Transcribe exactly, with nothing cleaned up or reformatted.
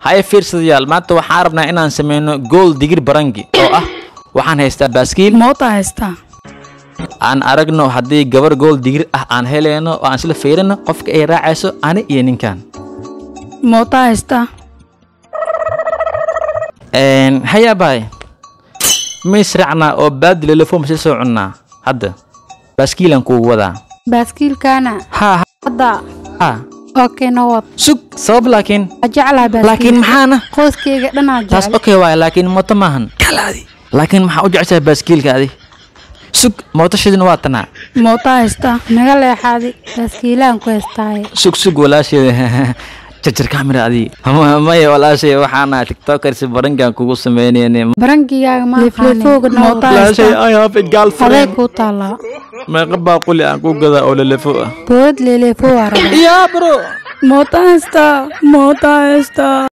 هاي فيرسيال ما تو حاربنا إن نسمينه جول ديجر برانجي أو أه وحن هيستا باسكيل موتا هيستا aan aragno hadii gabar gool digir ah aan heleeno oo aan isla fiirino qofka ay raacayso ani iyo ninkan موتا هيستا een haya bay misracna oo baadil la foom si soconna hadda baskiilan ku wada باسكيل كان ha هذا ha اوكي نوض sug sabab laakiin اجعلها باسكيل laakiin maxaana qoyskeyga dhanaa taas jecel okay waay laakiin moto maahan kalaadi laakiin maxaa u jeceshay baskiilka adi sug moto shidin waa tana موتا هيستا naga leexaadi baaskiilaan ku heystaaye sug sug walaasheeda jajar kamera adi maya walaashay waxaana tiktoker si barangan kugu sameeyeen barangigaaga ma leefleefooga موتا walaashay هيستا I have a adeeg girlfriend ku taalaa ما قبا قولي aan ku gada oo lelefo bood leeleefoo waa rabaa ya bro موتا هيستا موتا هيستا